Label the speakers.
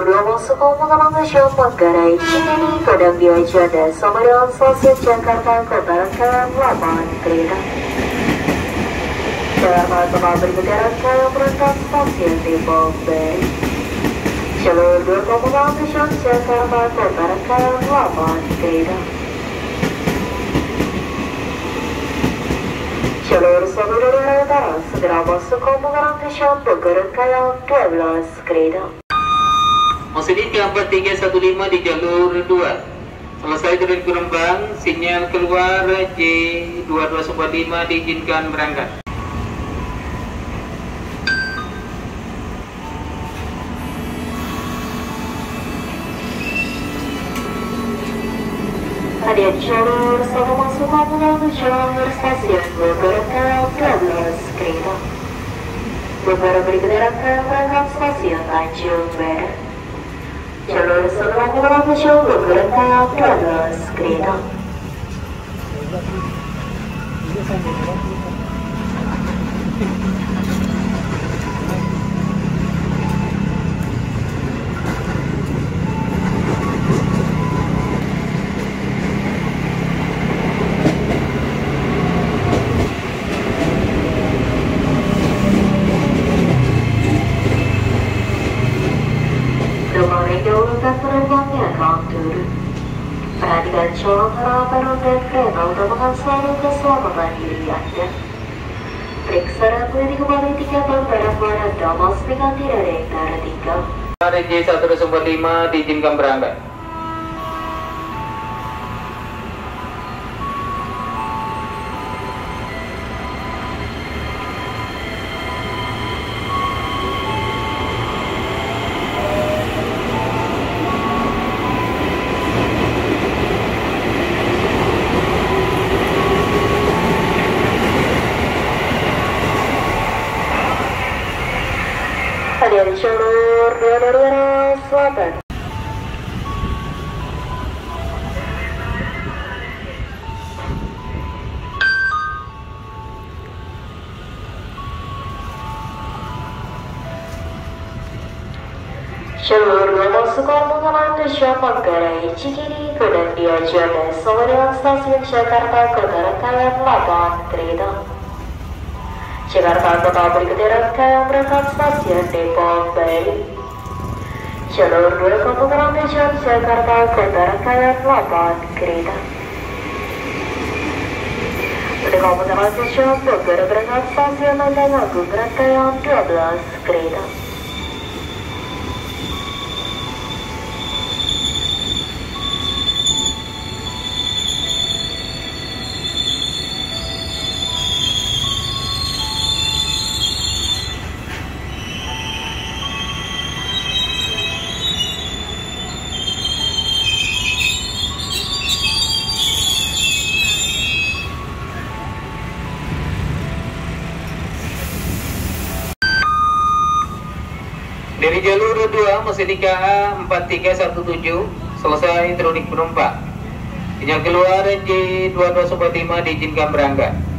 Speaker 1: Jalur 2 masuk mengenai Manggarai Cikini Kodam Diajada sama dengan stasiun Jakarta Kota Rangkaian 8 kereta. Jakarta Kota berikutnya rangkaian berangkat stasiun Depok B. Jalur 2 mengenai Jakarta Kota Rangkaian 8 kereta. Jalur 1 dari arah utara segera masuk mengenai Bogor rangkaian 12 kereta.
Speaker 2: Masih di 4315 di jalur 2. Selesai turun ke Rembang, sinyal keluar J2215 diizinkan berangkat.
Speaker 1: Hadiah jalur sama masuk menuju jalur stasiun Bogor rangkaian 12 kereta. Bogor berikutnya rangkaian berangkat stasiun Tanjung Perak. Jalur setelah menuju Bogor rangkaian 12 kereta. Dahulukan penumpangnya akan turun. Perhatikan colong harapan dan kereta untuk selalu keselamatan diri Anda. Periksa dan beli kembali tiket barang barang dan memastikan tidak ada yang tertinggal.
Speaker 2: J115 diizinkan berangkat.
Speaker 1: Hadiah jalur 2 dari arah selatan. Jalur 2 masuk mengenai tujuan Manggarai Cikini Kodam Diajada sama dengan stasiun Jakarta Kota rangkaian 8 kereta. Jakarta Kota berikutnya rangkaian berangkat stasiun Depok Bay. Jalur 2 mengenai tujuan Jakarta Kota rangkaian 8 kereta. Untuk mengenai tujuan Bogor berangkat stasiun Lenteng Agung rangkaian 12 kereta.
Speaker 2: Dari jalur 2 masih di KA 4317 selesai turun penumpang. Sinyal keluar J2215 diizinkan berangkat.